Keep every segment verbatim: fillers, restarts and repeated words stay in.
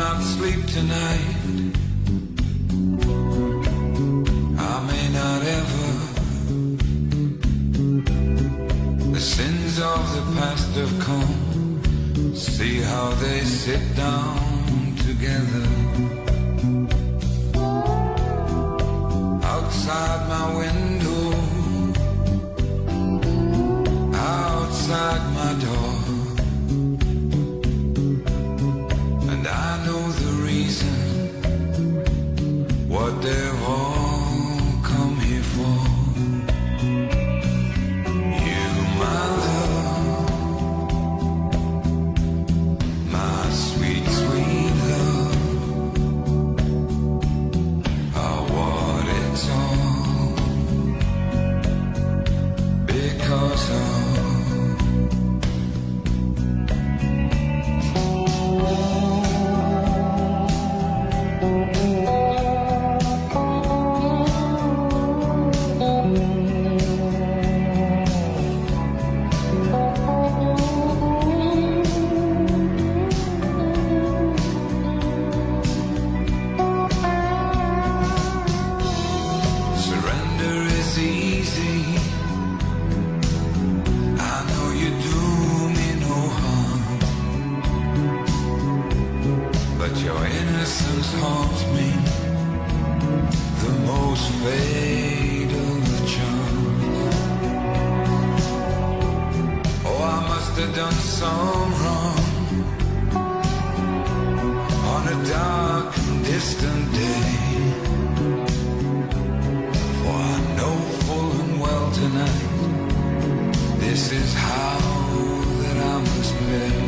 not sleep tonight. I may not ever. The sins of the past have come. See how they sit down together. Outside my window, outside my door, and I know the reason, what they've all come here for. You, my love, my sweet, sweet love, are what it's all because of. Your innocence haunts me, the most fatal of charms. Oh, I must have done some wrong on a dark and distant day, for I know full and well tonight, this is how that I must play.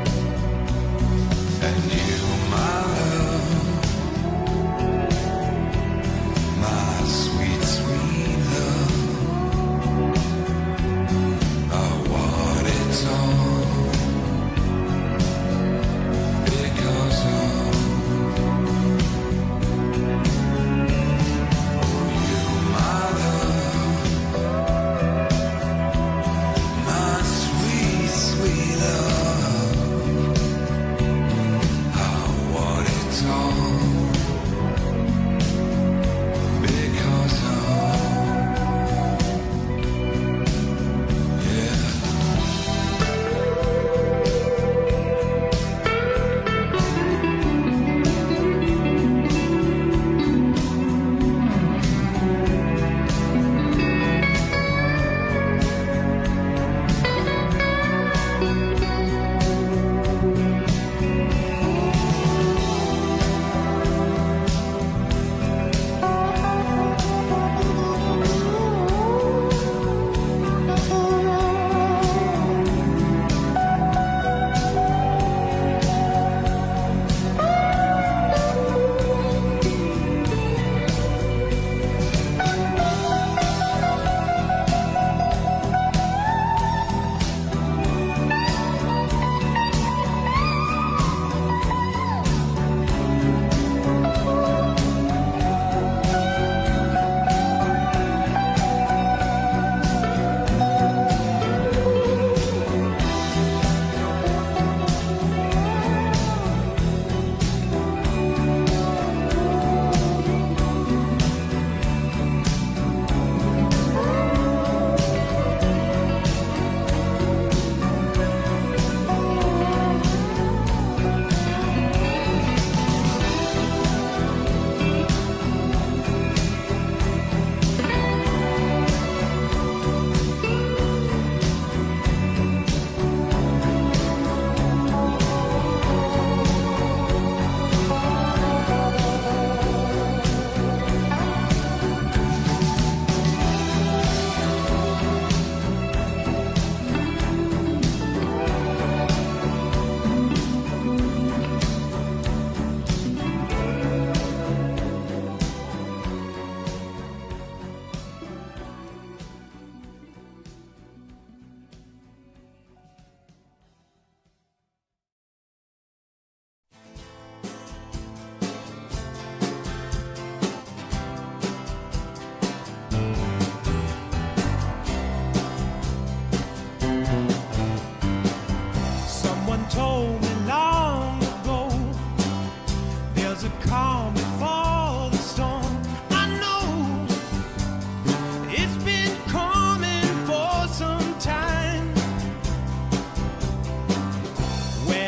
And you, my love, my sweet, sweet love, are what it's all because of. Oh, you, my love, my sweet, sweet love.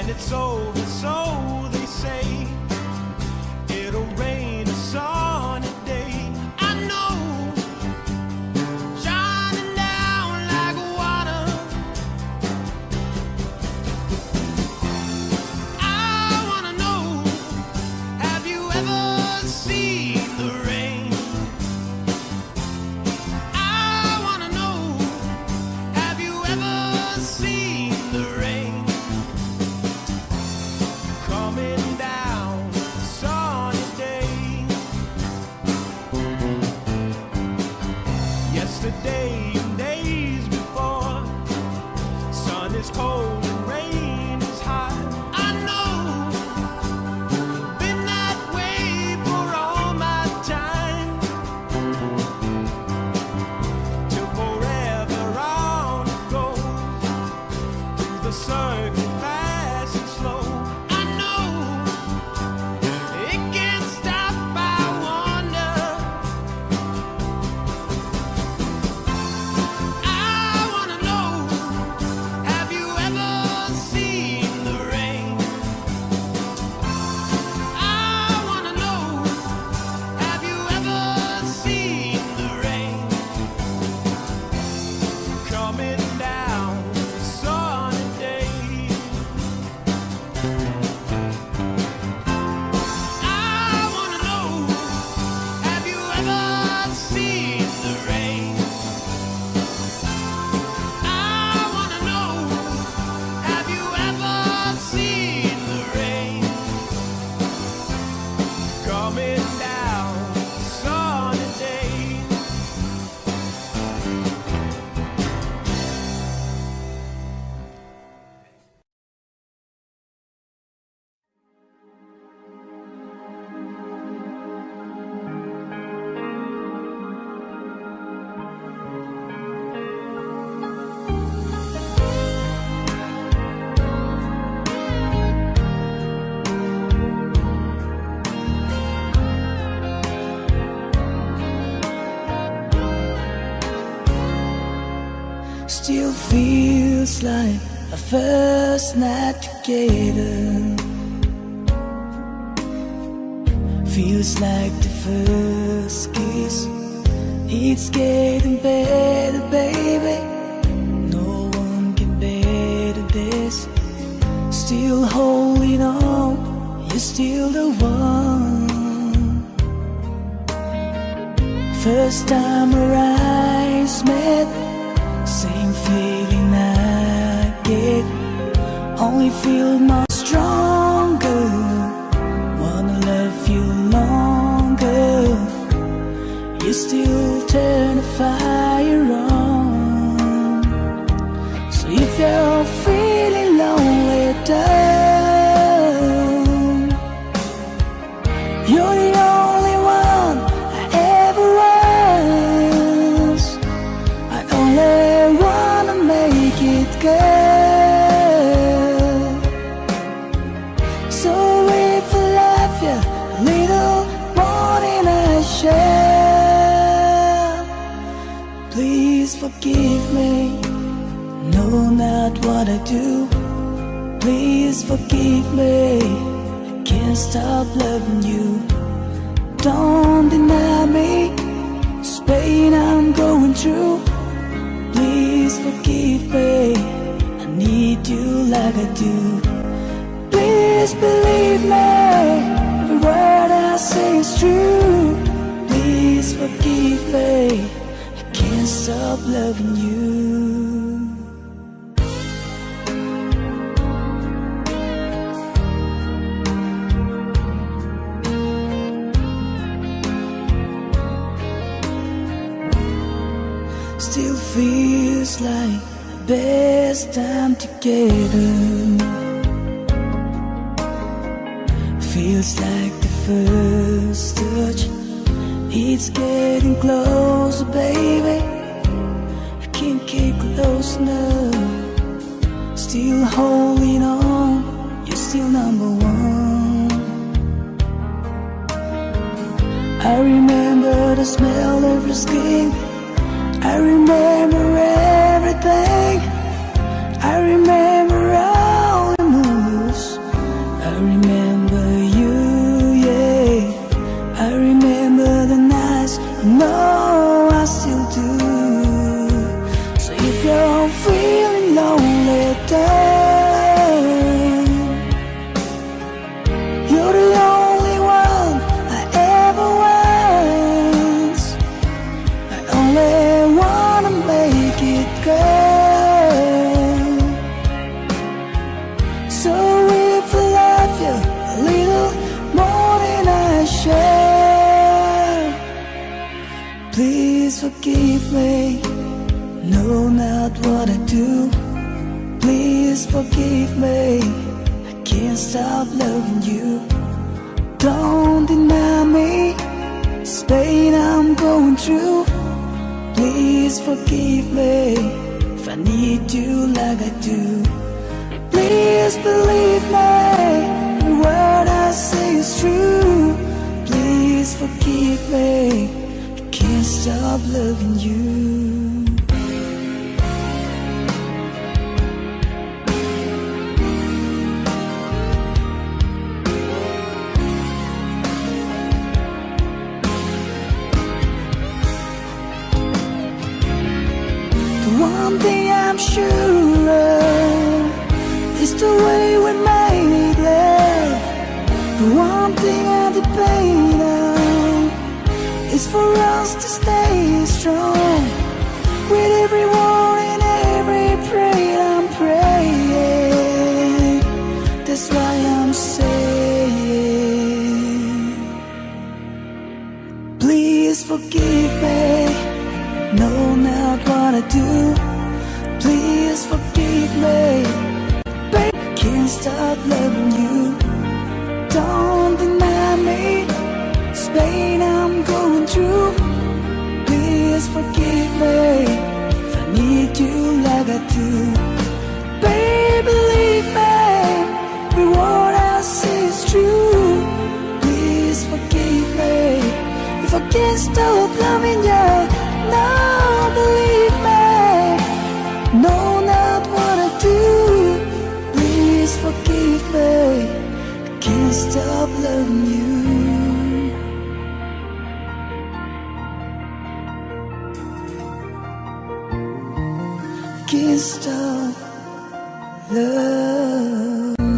it's over, so they say, it'll rain a sunny day. I know, shining down like water. I wanna know, have you ever seen the rain? I wanna know, have you ever seen the rain? Coming down a sunny day. Yesterday and days before, sun is cold and rain is hot. I know, been that way for all my time. Till forever on it goes, through the circle fast and slow. I know, it can't stop, I wonder. I wanna know, have you ever seen the rain? I wanna know, have you ever seen the rain? Coming down a sunny day. I wanna know, have you ever seen the rain? I wanna know, have you ever seen the rain? Coming down a sunny day. Still feels like our first night together. Feels like the first kiss. It's getting better, baby. No one can better this. Still holding on, you're still the one. First time our eyes met, same feeling I get, only feel much stronger. Wanna love you longer. You still turn the fire on. So if you're feeling lonely down, you're the only one I ever was. I only wanna make it good. So if I love you a little more than I share, please forgive me. No, not what I do. Please forgive me. I can't stop loving you. Don't deny me this pain I'm going through. Please forgive me. I need you like I do. Please believe me. Every word I say is true. Please forgive me. I can't stop loving you. Still feels like the best time together. Feels like the first touch. It's getting closer, baby. I can't get close enough. Still holding on, you're still number one. I remember the smell of your skin. I remember everything. I remember all the moves. Please forgive me, know not what I do. Please forgive me, I can't stop loving you. Don't deny me this pain I'm going through. Please forgive me if I need you like I do. Please believe me, the word I say is true. Please forgive me, I can't stop loving you. One thing I'm sure of is the way we made love. The one thing I depend on is for us to stay strong. With every word and every prayer I'm praying. That's why I'm saying, please forgive me, know not what I do. Please forgive me, babe, I can't stop loving you. Don't deny me this pain I'm going through. Please forgive me if I need you like I do. Babe, believe me, every word I say is true. Please forgive me if I can't stop loving you. No, believe me, know not what I do. Please forgive me, I can't stop loving you. I can't stop loving you.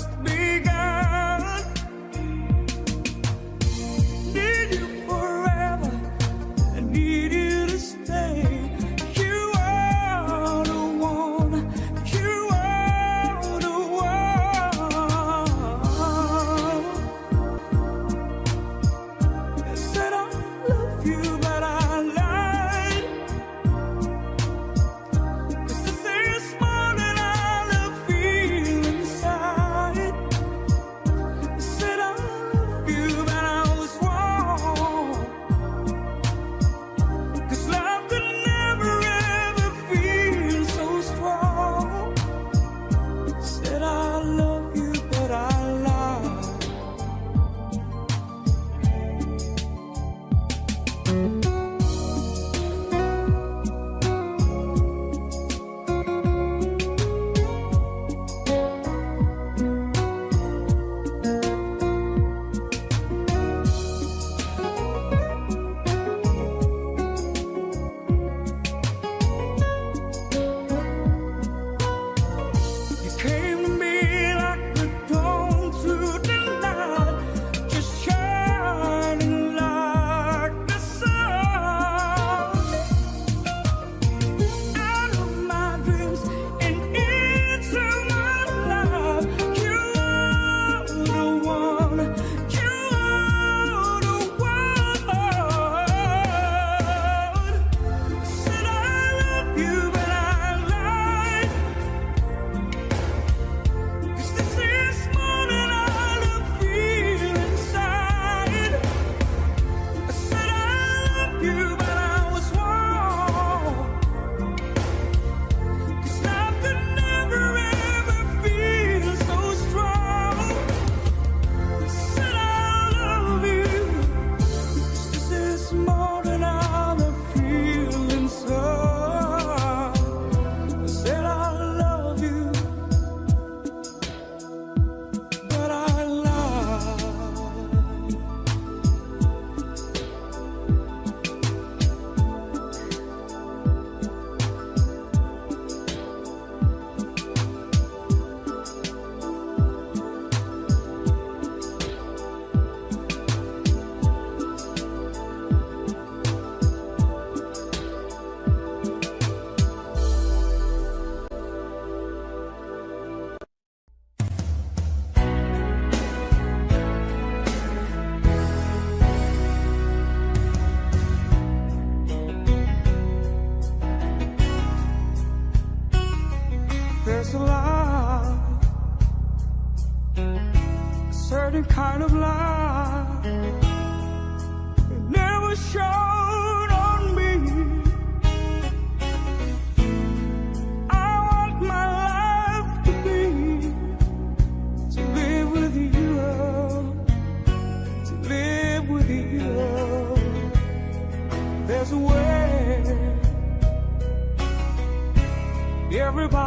Need you forever.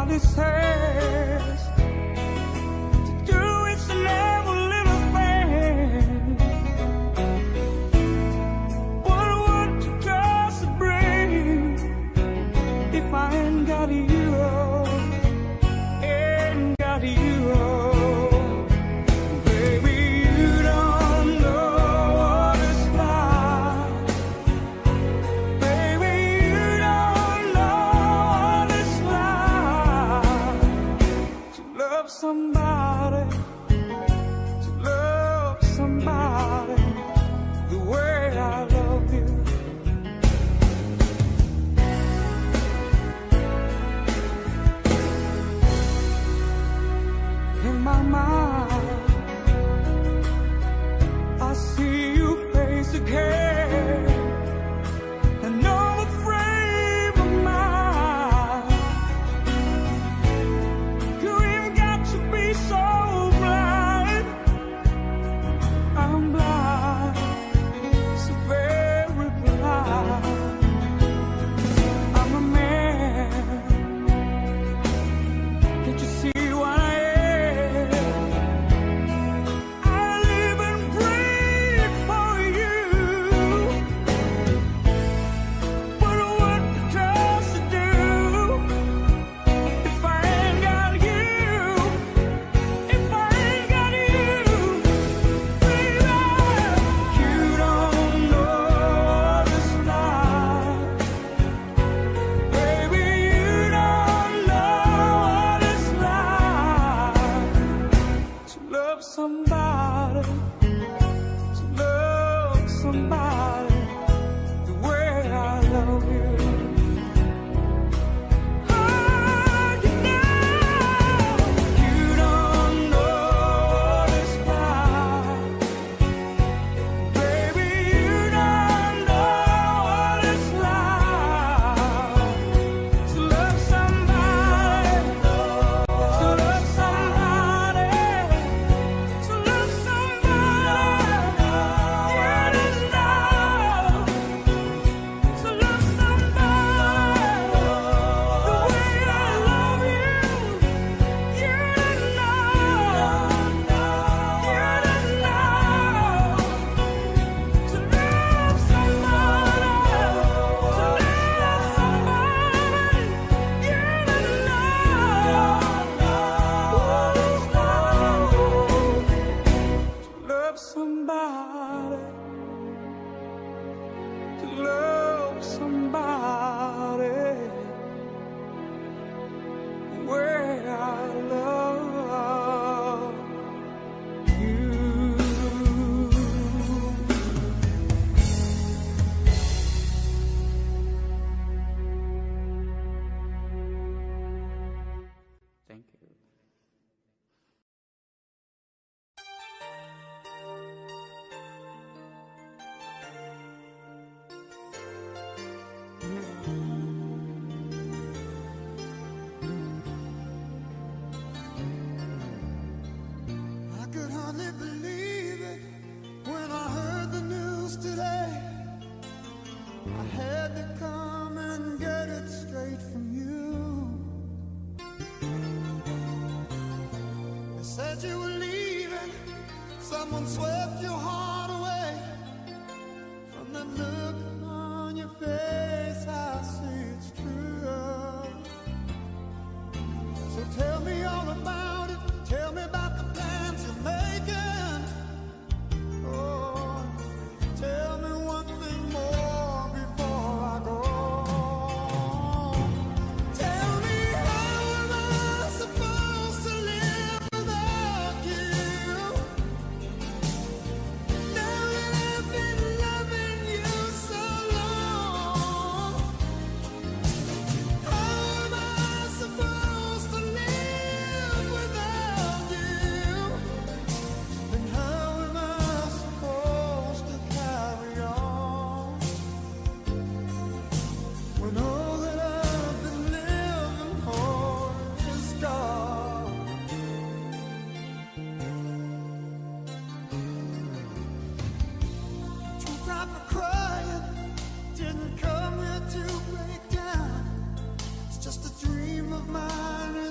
this has to do with some every little thing. What would you just bring if I ain't got you? Ain't got you. Somebody, to love somebody the way I love you. In my mind, I see you face again, and no frame of mind. You even got to be so blind. I'm blind, so very blind. I'm a man. Can't you see what I am? I live and breathe for you. What would you just do if I ain't got you? If I ain't got you, baby, you don't know this life. Baby, you don't know what it's like to love somebody, to love somebody the way I love you. Oh, you know, you don't know what it's like. Baby, you don't know what it's like to love somebody, to love somebody, to love somebody. You don't know, to love somebody the way I love you. You don't know, you don't know. To love somebody, to love somebody, you don't know. To love somebody, to love somebody where I love you. Thank you. I could hardly believe it when I heard the news today. I had to come and get it straight from you. They said you were leaving, someone swept your heart away. From the look on your face, I see it's true. So tell me all about it, tell me about the plans you're making. Oh, tell me one thing more before I go. Tell me, how am I supposed to live without you? Now that I've been loving you so long, how am I supposed to live without you? And how am I supposed to carry on when all that I've been living for is gone? Too proud for crying, didn't come here to break down. It's just a dream of mine.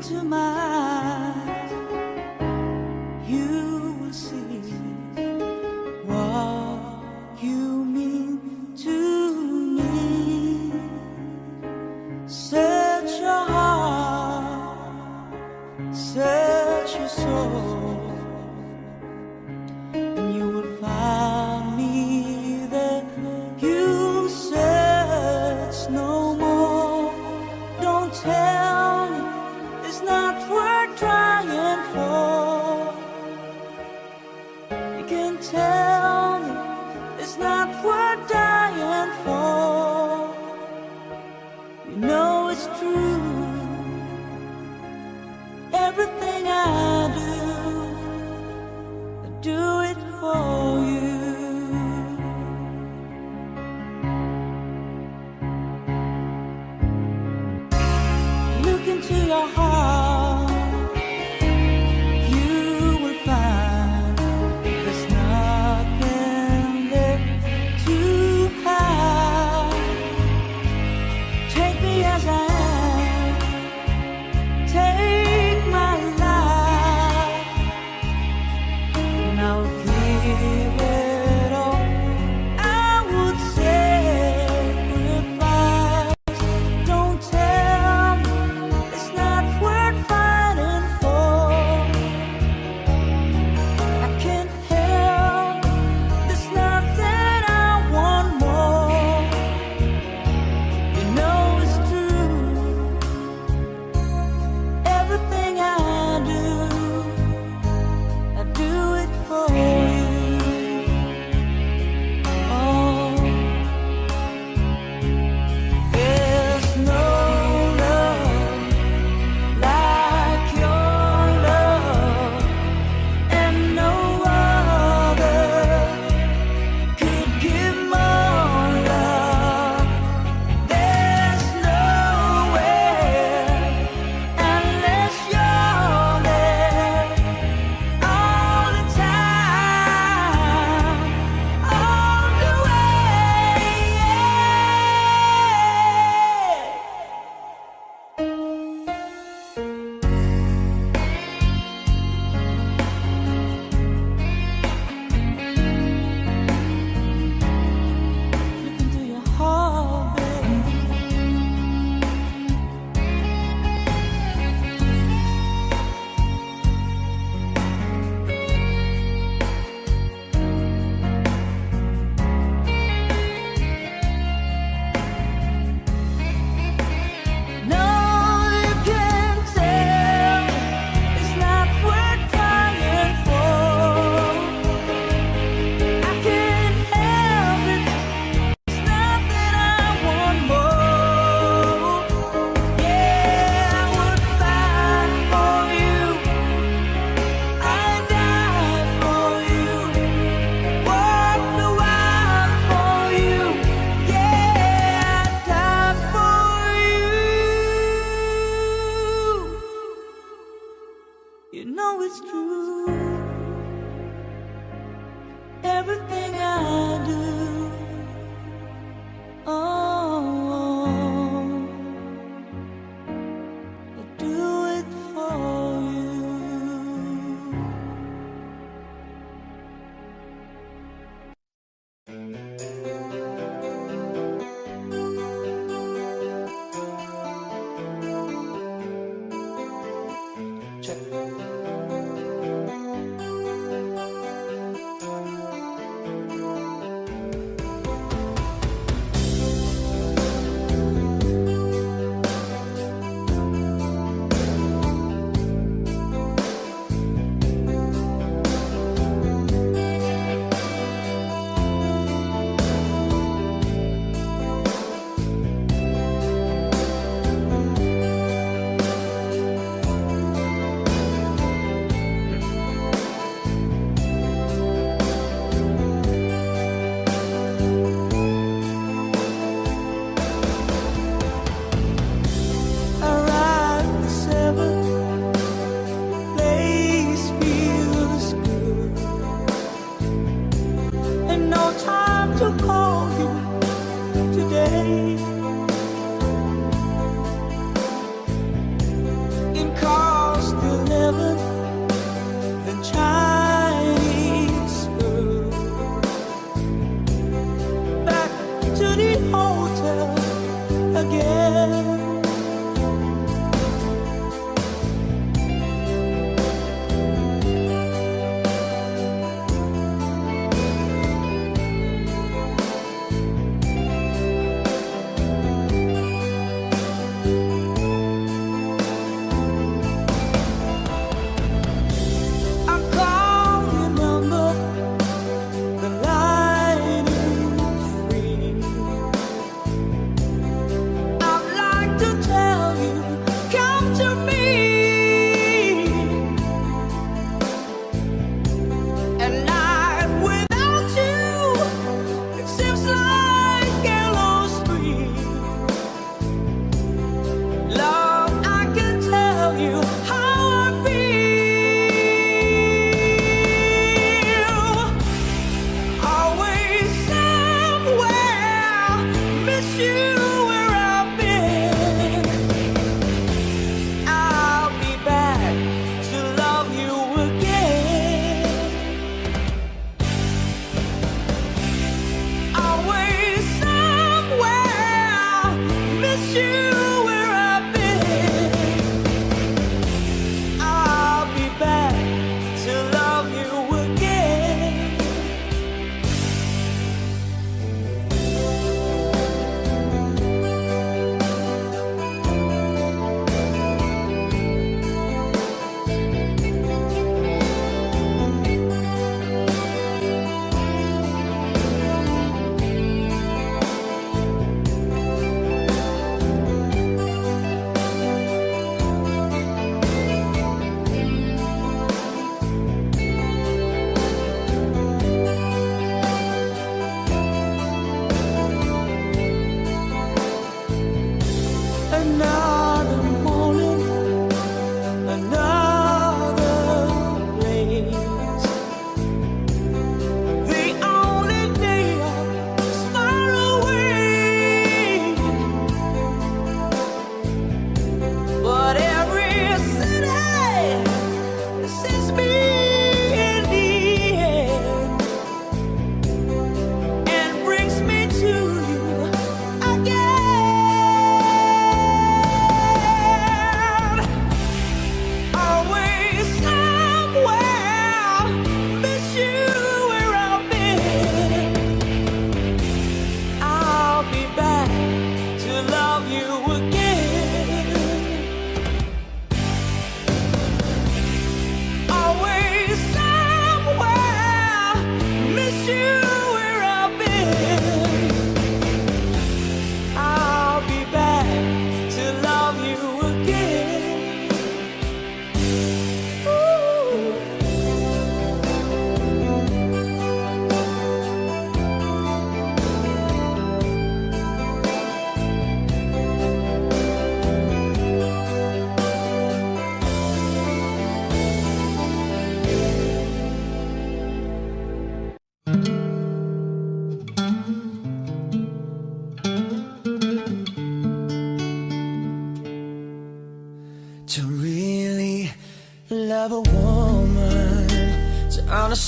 into my eyes, you will see what you mean to me. Search your heart, search your soul, and you will find me there. You'll search no more. Don't tell me it's not worth trying for. You can tell me it's not worth dying for. You know it's true. Everything I do, I do it for you. Look into your heart, you will find there's nothing there to hide. Take me as I am, take my life, and I'll give it all. I would sacrifice. Don't tell me it's not worth fighting for. I can't help, there's nothing I want more. You know it's true. Everything I do, I do it for you. Oh, there's no love like your love, and no other could give more love. There's nowhere unless you're there all the time, all the way. Look into your heart, baby. No, you can tell it's not worth trying for. I can't help it, it's nothing I want more. Yeah, I would fight for you, I'd die for you, walk the wild for you. Yeah, I'd die for you. You know it's true. Everything I do, oh, I do it for you. Check. in car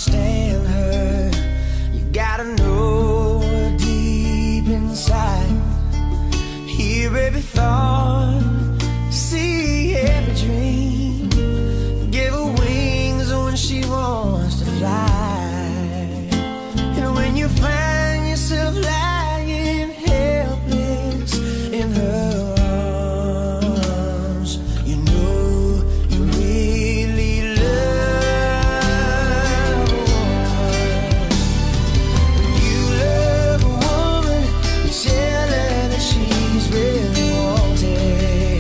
understand her. You gotta know her deep inside. Hear every thought, see every dream. Give her wings when she wants to fly. And when you find yourself lying helpless in her arms, you know you really love a woman. When you love a woman, you tell her that she's really wanted.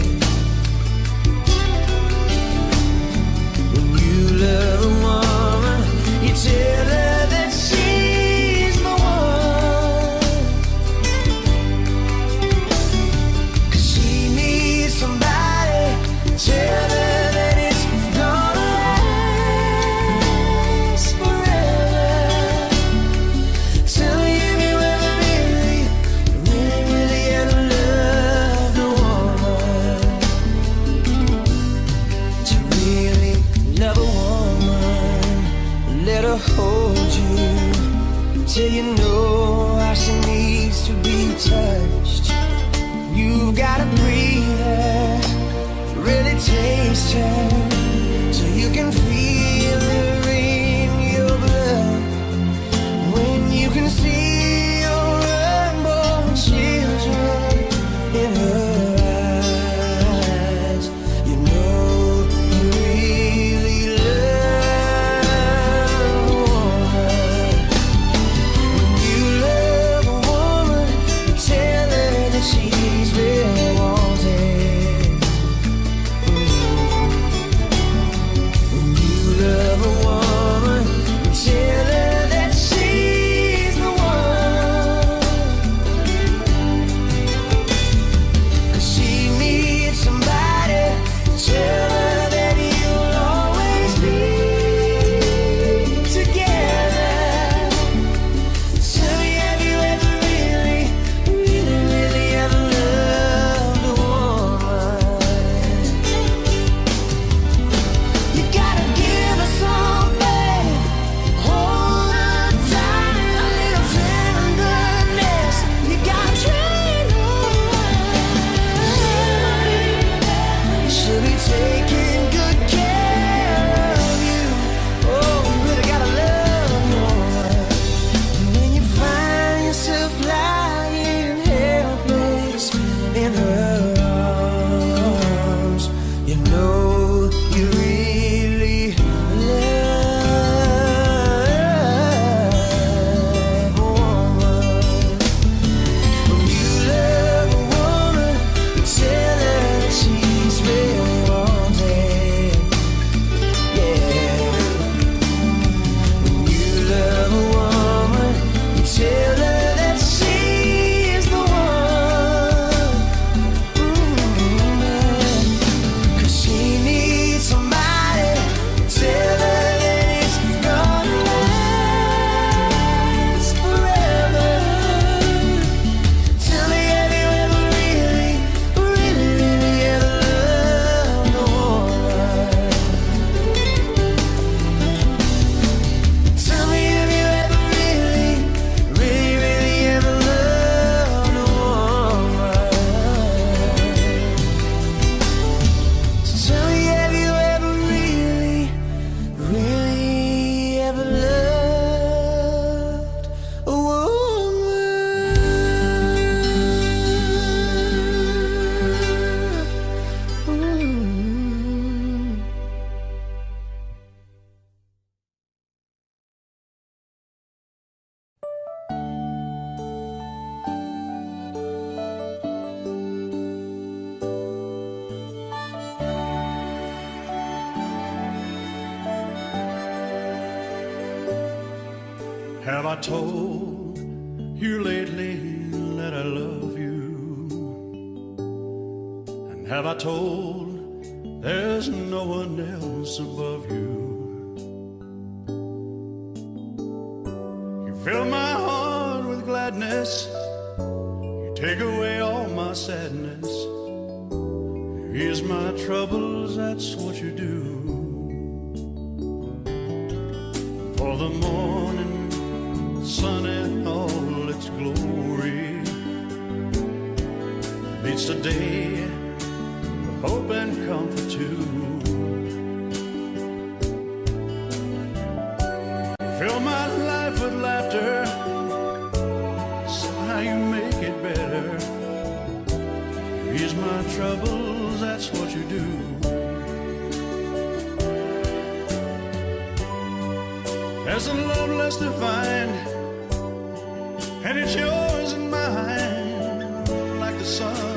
When you love a woman, you tell her that she's the one. 'Cause she needs somebody. Tell her that it's gonna last forever. Tell me if you ever really, really, really ever loved a woman. To really love a woman, let her hold you till you know how she needs to be touched. You've gotta breathe her, really taste her, so you can feel her in your blood. When you can see your unborn children in her eyes, you know you really love a woman. When you love a woman, you tell her that she's really wanted. When you love a woman, you tell her that she's the one. 'Cause she needs somebody. Tell her that you'll always be together. Tell me, have you ever really, really, really ever loved a woman? You gotta give her something, hold her tight, a little tenderness. You gotta train her. She'll be taking good care of you. Oh, you really gotta love a woman. And when you find yourself lying helpless in her arms, you know you really love a woman. When you love a woman, you tell her that she's really wanted. Yeah. When you love a woman, you tell her that she's the one. Mm-hmm. 'Cause she needs somebody. Tell her that it's gonna last forever. Tell me, have you ever really, really, really ever loved a woman? Tell me, have you ever really, really, really ever loved a woman? Tell me, have you ever really, really ever loved a woman? Have I told you lately that I love you? And have I told there's no one else above you? You fill my heart with gladness, you take away all my sadness, you ease my troubles, that's what you do. for the morning sun in all its glory meets the day with hope and comfort too. Fill my life with laughter, somehow you make it better. You ease my troubles, that's what you do. There's a love less defined, and it's yours and mine, like the sun.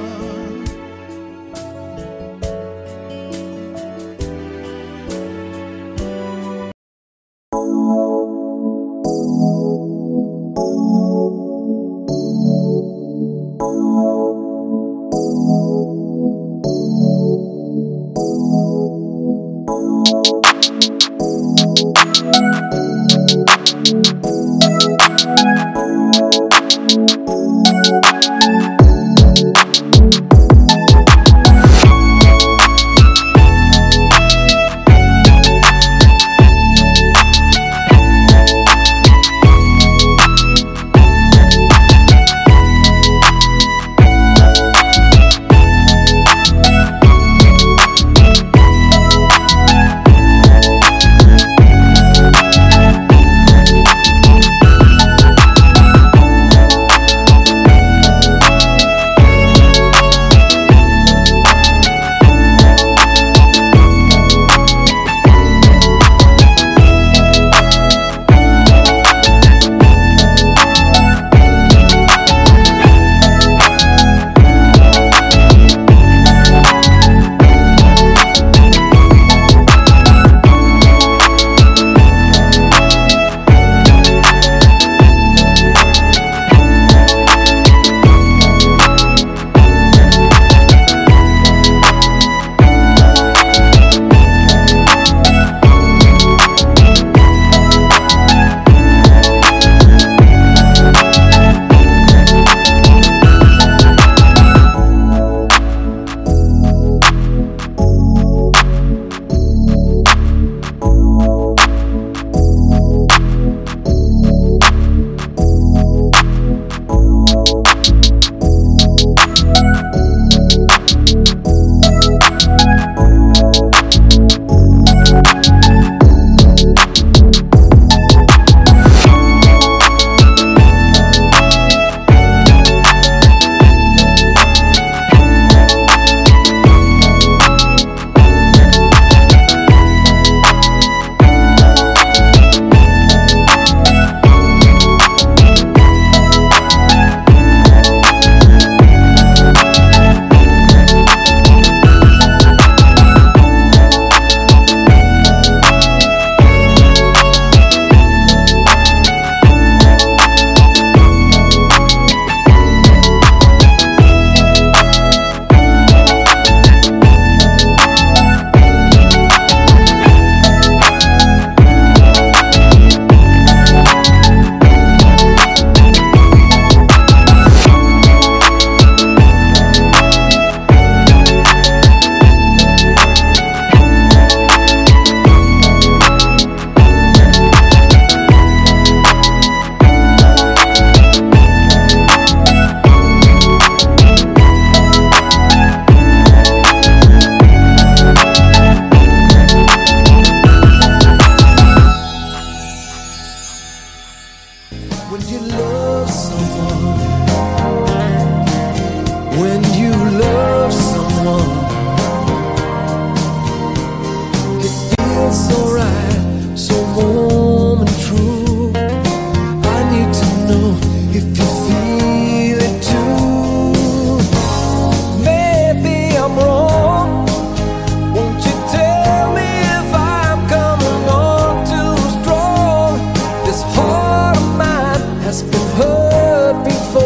Has been hurt before.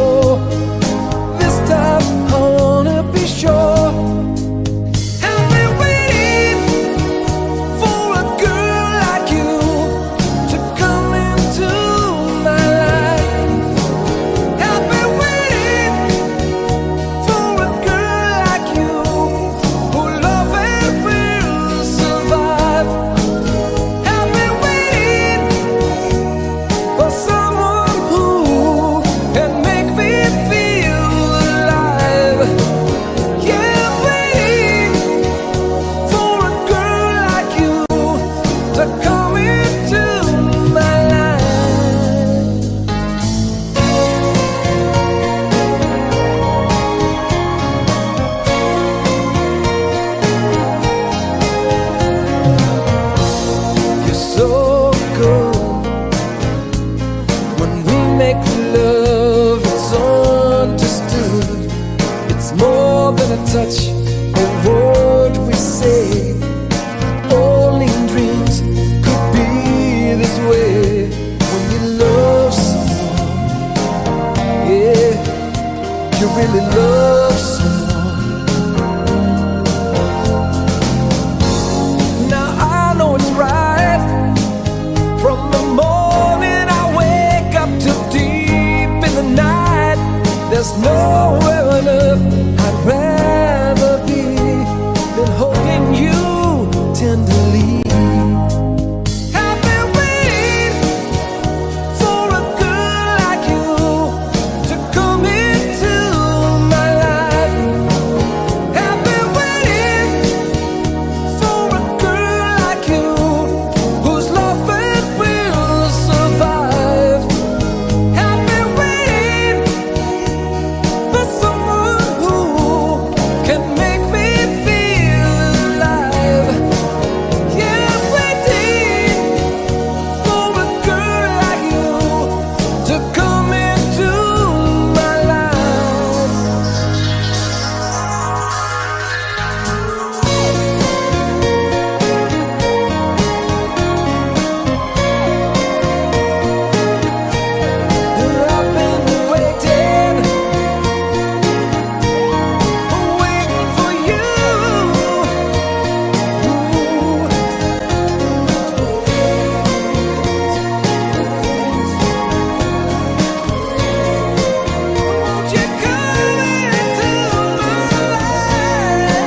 such a word we say. Only in dreams could be this way. When you love someone, yeah, you really love someone. Now I know it's right. From the morning I wake up till deep in the night, there's nowhere on earth I'd rather be than holding you tenderly. I've been waiting for a girl like you to come into my life. I've been waiting for a girl like you whose love it will survive. I've been waiting for someone who can make me feel alive. Yeah, I'm waiting for a girl like you to come into my life. I've been waiting, waiting for you. Won't you come into my life?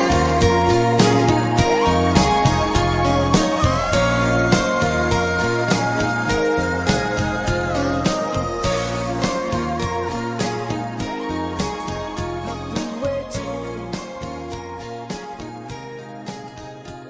I've been waiting. Oh,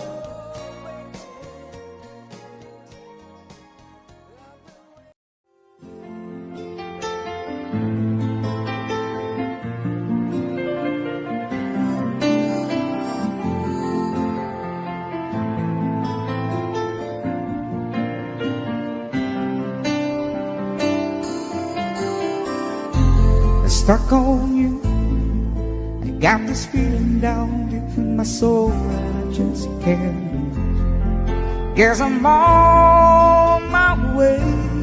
Stuck on you, I got this feeling down deep in my soul that I just can't lose. Guess I'm on my way.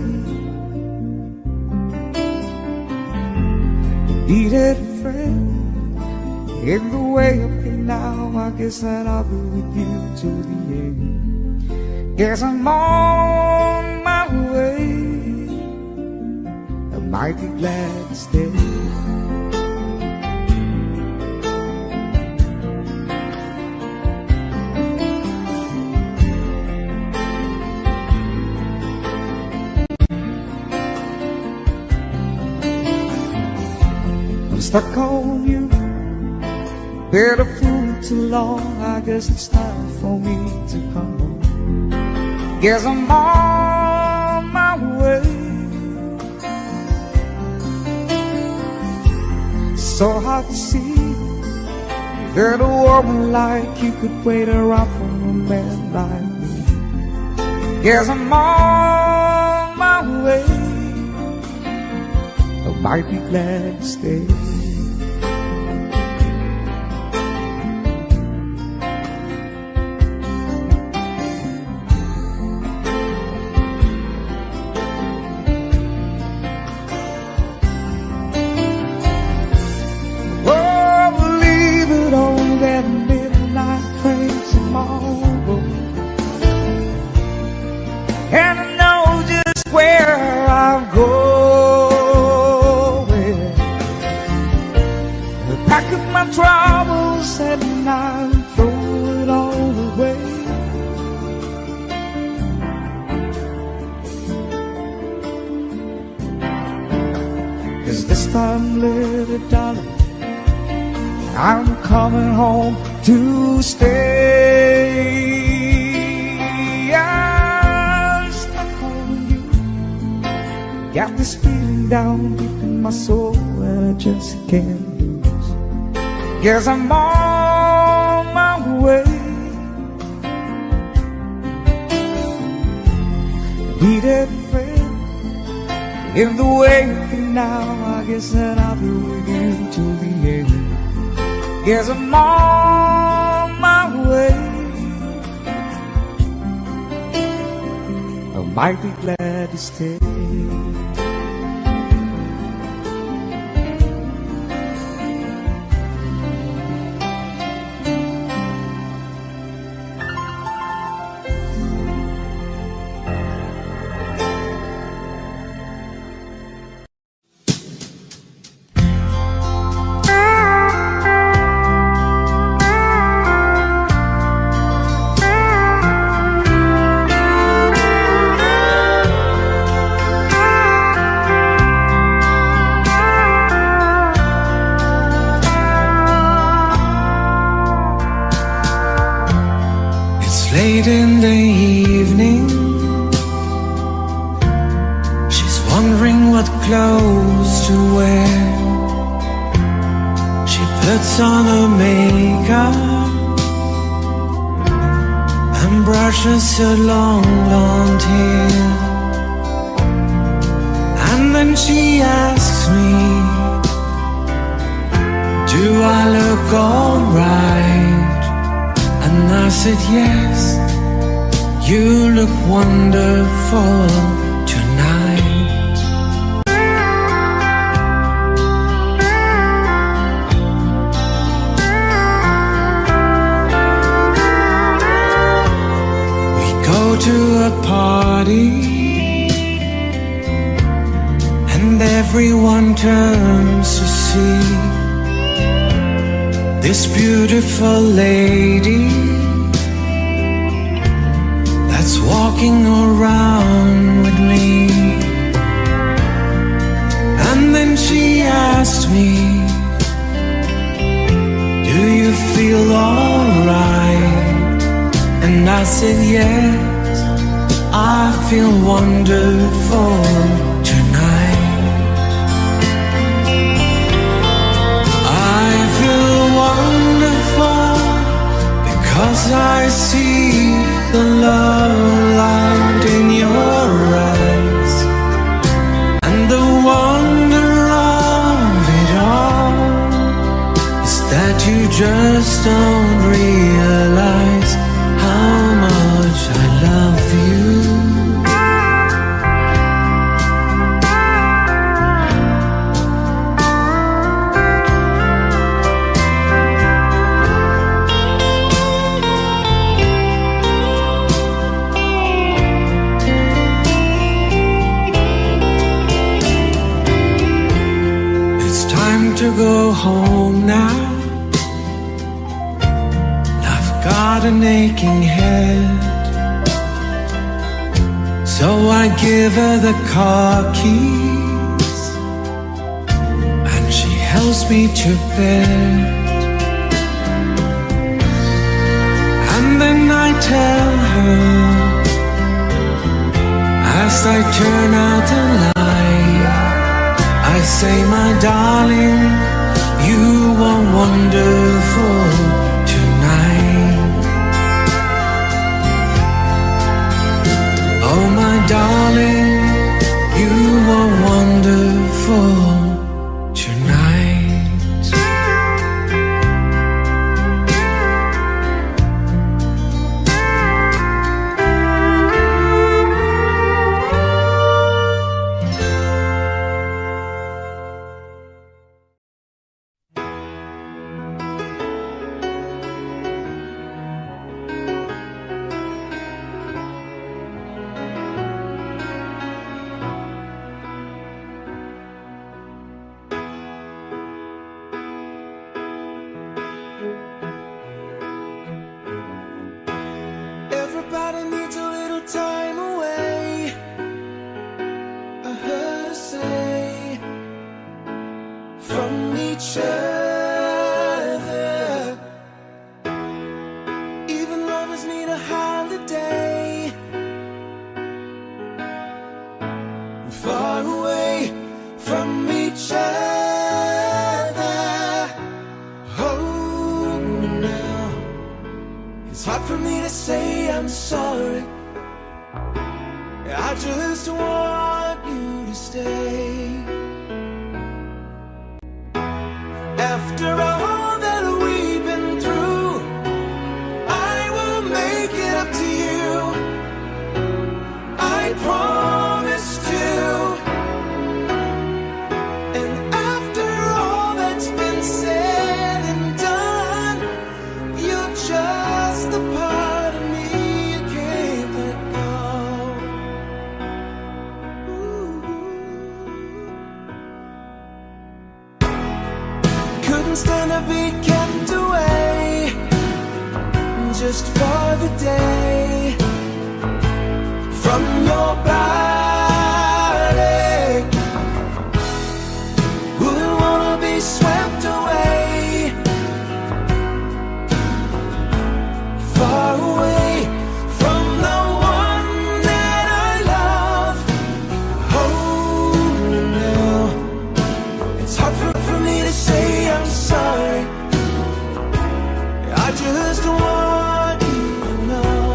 Needed a friend in the way up here now. I guess that I'll be with you to the end. Guess I'm on my way. I might be glad to stay. I'm stuck on you, been a fool too long. I guess it's time for me to come home. Guess I'm on my way. So hard to see that a woman like you could wait around for a man like me. Guess I'm on my way. I might be glad to stay. And I know just where I'm going. Pack up my troubles and I'll throw it all away. Cause this time, little darling, I'm coming home to stay. Got this feeling down deep in my soul that I just can't lose. Guess I'm on my way. Need a friend in the way of me now. I guess that I'll be with you till the end. Yes, I'm on my way. I might be glad to stay. Late in the evening, she's wondering what clothes to wear. She puts on her makeup and brushes her long blonde hair. And then she asks me, do I look alright? And I said, yes, you look wonderful tonight. We go to a party and everyone turns to see this beautiful lady that's walking around with me. And then she asked me, do you feel alright? And I said, yes, I feel wonderful tonight. I feel wonderful because I see the love light in your eyes, and the wonder of it all is that you just don't realize how much I love you. To go home now, I've got an aching head, so I give her the car keys and she helps me to bed. And then I tell her, as I turn out the light, I say, my darling, you are wonderful tonight. Oh, my darling, you are wonderful tonight. Everybody needs a little time away, I heard her say, from each other. Even lovers need a holiday, far away from each other. Hold me now, it's hard for me to say I'm sorry. I just want you to stay. After all that we stand to be kept away just for the day from your body. Wouldn't wanna be swept away, far away from the one that I love. Hold me now. It's hard for, for me to say I'm sorry. I just want you to know.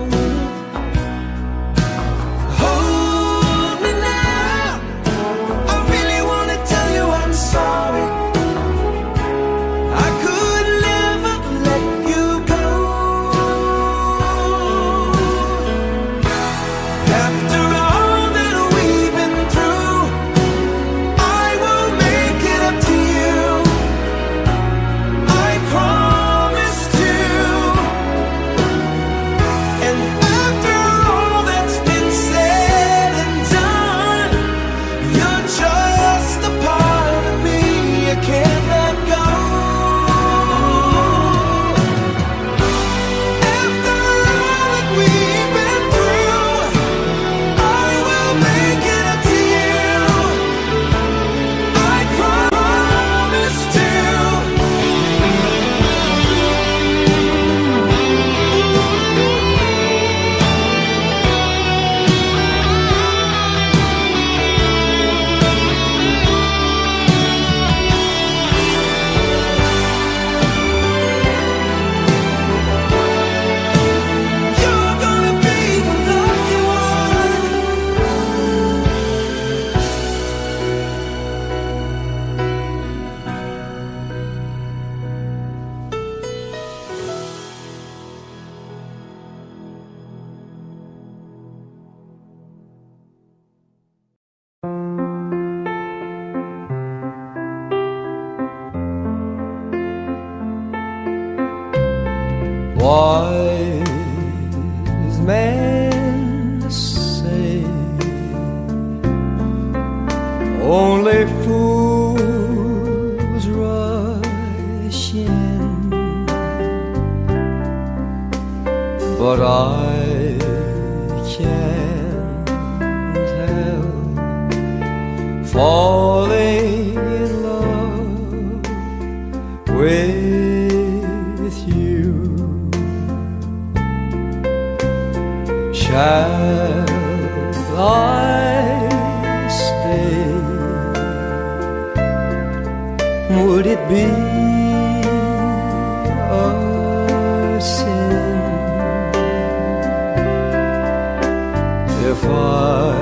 Hold me now. I really want to tell you I'm sorry. I could never let you go. After all that we've been through, I will make it up to you. I promise to. And after all that's been said and done, you're just a part of me I can't let go. After all that we've been through, I will make it up to you. I promise to. You're gonna be the lucky one. Wise men say only fools rush in, but I can't help falling in love with you. Shall I stay? Would it be a sin if I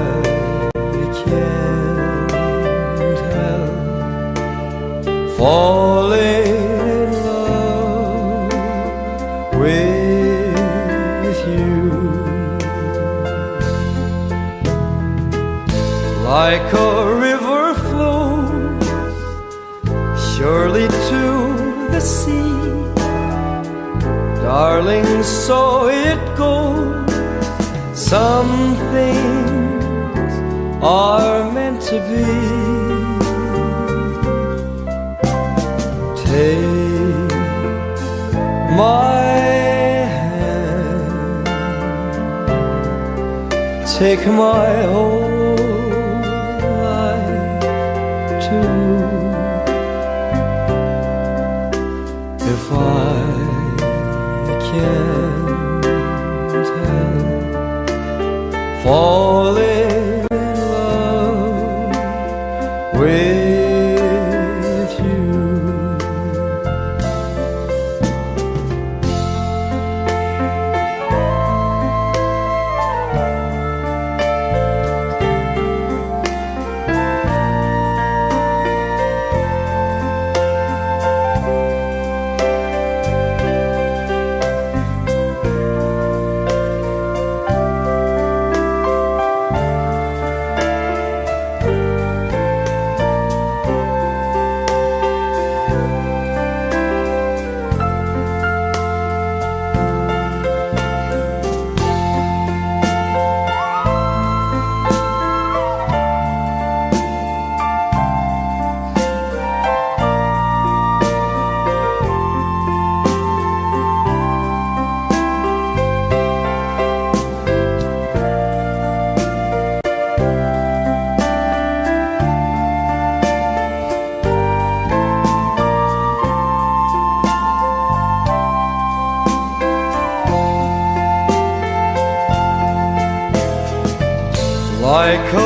can't help falling in love with you? Like a river flows surely to the sea, darling, so it goes. Some things are meant to be. Take my hand, take my whole life too. If I can't help falling in love with you.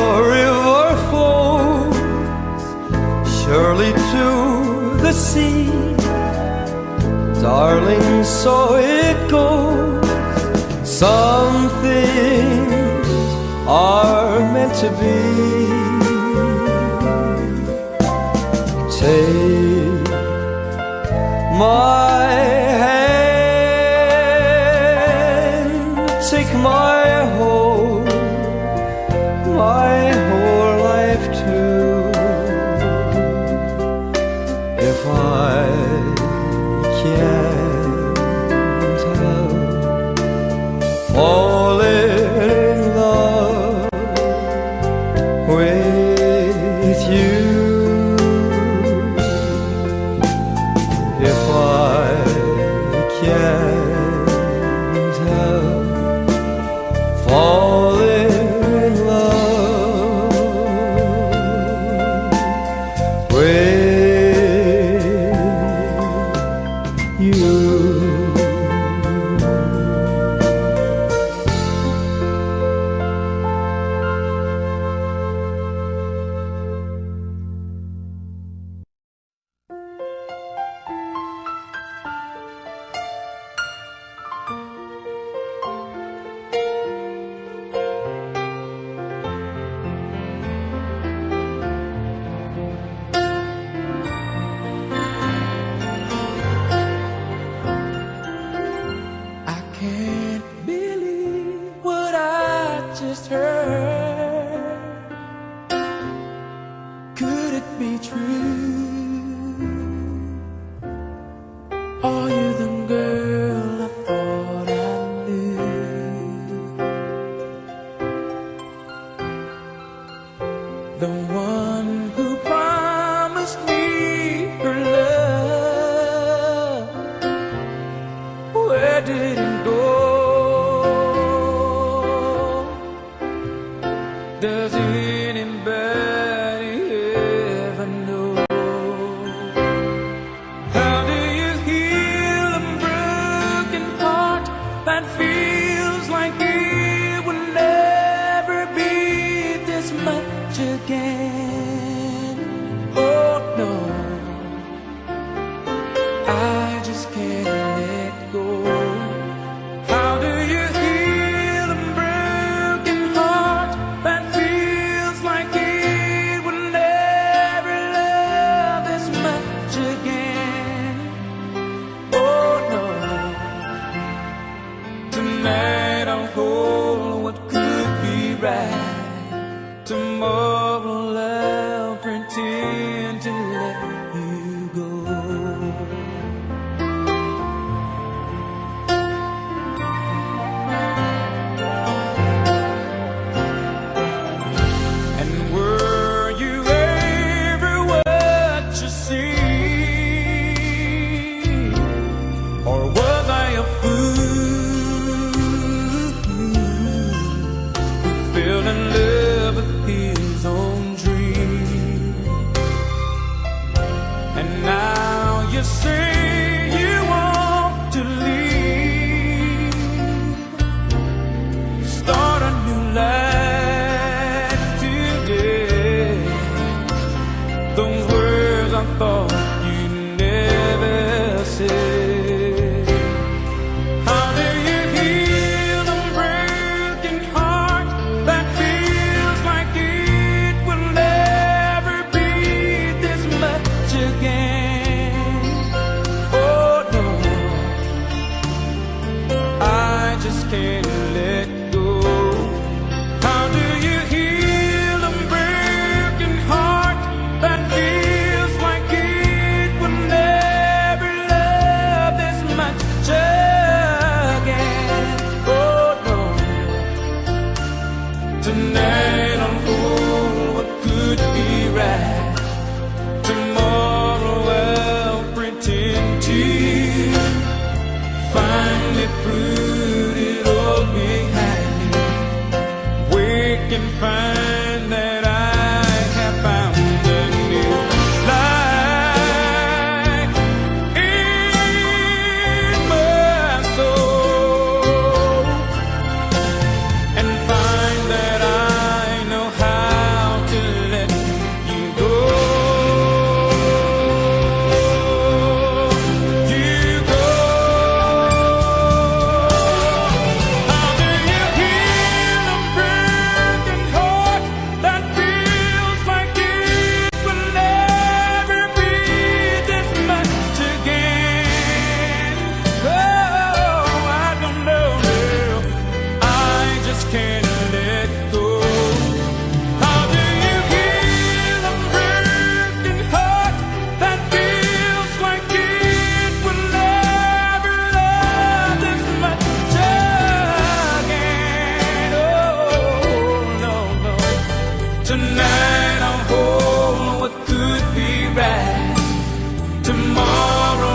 river flows surely to the sea. Darling, so it goes. Some things are meant to be. Take my hand, take my whole, my whole life too. If I can't help falling in love with you, if I can't help falling in love with you. I can't believe what I just heard. Could it be true? Are you the girl I thought I knew? The one who promised me her love. Where did it go? Does anybody ever know? How do you heal a broken heart that feels like it will never be this much again? Oh no, I just can't let go. How do you heal a broken heart that feels like it will never love this much again? Oh no, tonight I'll hold what could be right. Tomorrow I'll pretend to let you go. And were you ever what you see? Or was I a fool who fell in love with his own dream? And now you say you want to leave, start a new life today. Those words I thought you'd never say. How do you heal a broken heart that feels like it will never be this much again? Oh no, I just can't let go. How do you heal a broken heart that feels like it hold what could be right tomorrow.